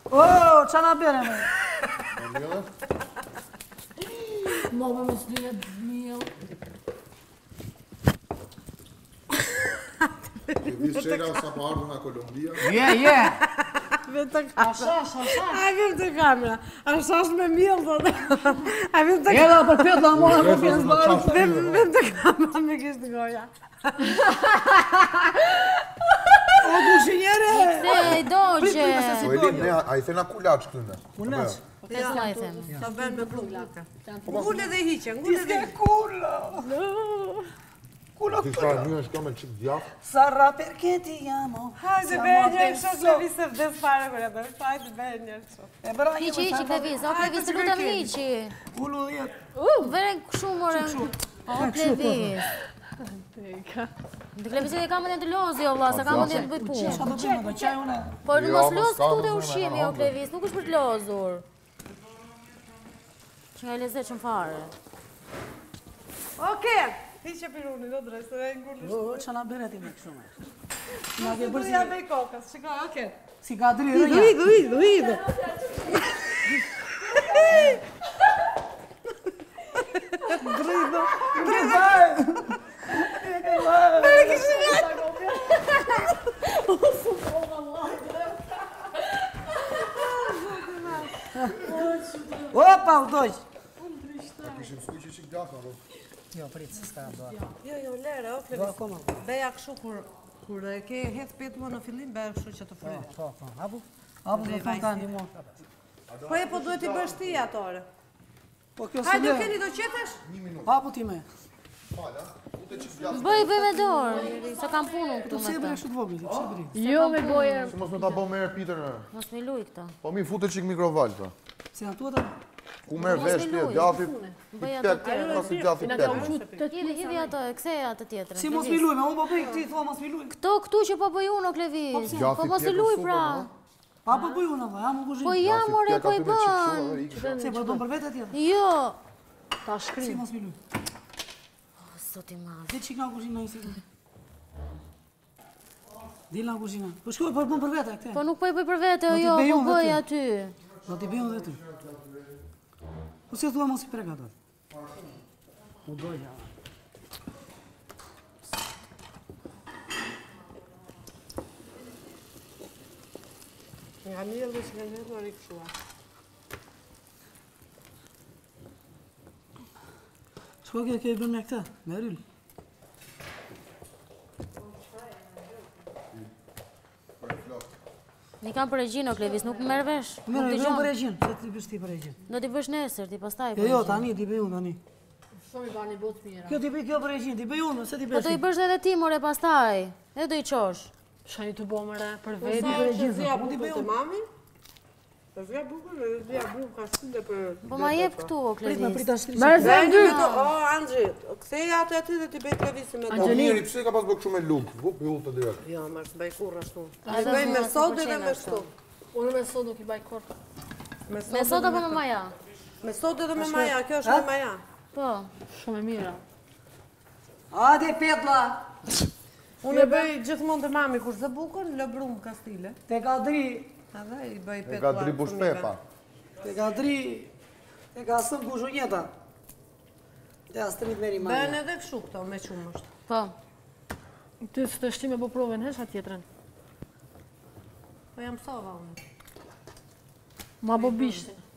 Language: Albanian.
O, qa na bere me? Mama me s'lyre mjell. Vishera sa po ardhur nga Kolumbia. Je. Vem të kamera. Ai vem të kamera. Ashash me mjell thotë. Ai vem të Jela për petla mora më pjesë bërë. vem të kamera me kishtë goja. O kushinjere! Kthej doqe. Po Elin, ne a i thena kulaç këtu ne. Kulaç? Kthej s'ka i them. Sa bën me plullaka. Ngule dhe hiqe, ngule dhe hiqe. Kula! Kula Ti sa një është kamë çik djath. Sarra perché ti amo. Hajde bërë një kështë Klevis se vdes fare kërë e bërë. Hajde bërë një kështë. E bëra një Hiqi Klevis, o Klevis të lutem hiqi. Ulu jetë. Vere kështu more. O Klevis. Dhe Klevis e ka mendjen të lozi o vlla, sa ka mendjen të bëj punë. Qa do bëjmë do qaj une? Po Jo, mos mos los ka këtu te mundësi me ushqimi o hambur. Klevis, nuk është për të lozur. Që nga e lezetshëm fare. Oke, hiqe piruni, do drejtë, se e ngurë. O, qa na bere ti me kështu me? Ma ke bërë ja me kokës, shiko, oke. Si ka dri dhe ja. Idu. Opa, u dojq. Kishim skuqi çik djath apo? Jo, prit, se s'ka do. Jo, lere, o Do Klevis. akoma. Beja kështu kur e ke heth petua në fillim, beja kështu që të fryjë. Po. Apo në fund ka ndihmon. Po e po duhet i bësh ti atore. Po kjo se Hajde, le. keni do qetesh? Apo ti me. Fala, ute çik djath. Bëj me dorë, sa kam punën këtu Se me bre të. kështu të vogël, pse bri? Jo me goje. Si mos më ta bë merr Peter. Mos mi luj këto. Po mi futet çik mikroval po. Si janë tuata? Ku merr Mos vesh mi ti luj. djathi? Bëj ato Tek, tjerë. pas djathi tek. Hidhi ato, kthej ato tjetrën. Si mos mi Klevis. luj, me unë po bëj ti thua mos mi luj. Këtu që po bëj unë o Klevis. Po mos i luj pra. Apo bëj unë ava, jam u Po kuzhinë. ja more po i bën. Se po bën për vete tjetër. Jo. Si mos mi luj. Sot i madh. Dhe çik nga kuzhina isi. Dil nga kuzhina. Po shkoj po bën për vete këtë. Po nuk po i bëj për vete, Do t'i jo, bëj po unë dhe bëj ty. aty. Do t'i bëjmë dhe ty. Po se thua mos i prek ato. U doja. Nga mirë dhe që nga njërë në rikëshua. Shko ke bën me këtë, me ryll. Mi kam për regjin o Klevis, nuk më merr vesh. Nuk Mirë, dëgjon. për regjin, se ti bësh ti për regjin. Do t'i bësh nesër, ti pastaj. Jo, jo, tani ti bëj unë tani. Shumë i bani botë mira. Kjo ti bëj kjo për regjin, ti bëj unë, se ti Po bësh. do i bësh edhe ti more pastaj. Edhe do i çosh. Shani të bomëre për Ti vetë. për regjin, Zja unë ti bëj bukur të unë. mami. Të zja bukur dhe zja bukur ka shkinde për... Po ma jep këtu o Prit me Klevis. prit ashtu. Dhe një me të... O, Andri, kthej atë aty dhe ti bëj Klevisi me Po do. mirë, pse ka pas bë kështu me luk? Vup, ju të direkt. Jo, më është bëj kur ashtu. Edhe Ne bëj me mua sodë s'm dhe me pëlqen shtu. Unë me sot nuk i baj korp. Me sot apo me maja? Me sodë dhe me maja, kjo është me maja. Po. Shumë e mira. Hajde petlla. Unë e bëj gjithmonë të mami kur zë bukur, lë brumë kastile. Te ka dri, Edhe i bëj E petuar. ka dri bushpepa. te ka dri, te ka sëm kuzhunjeta. Te astrit meri Bën mani. edhe kështu këto me qumësht. Po. Ty së të shti me bo provën hesh atjetrën. Po jam sova unë. Ma bo bishtin.